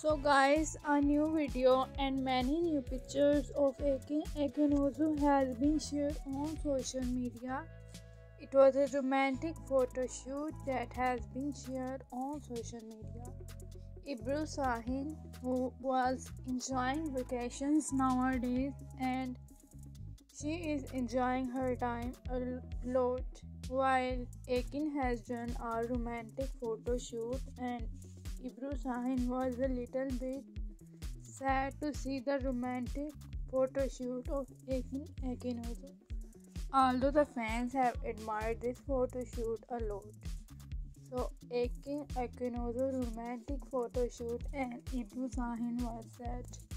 So guys, a new video and many new pictures of Akin Akinozu has been shared on social media. It was a romantic photo shoot that has been shared on social media. Ebru Sahin, who was enjoying vacations nowadays, and she is enjoying her time a lot, while Akin has done a romantic photo shoot, and Ebru Sahin was a little bit sad to see the romantic photo shoot of Akin Akinozu. Although the fans have admired this photo shoot a lot. So Akin Akinozu romantic photo shoot and Ebru Sahin was sad.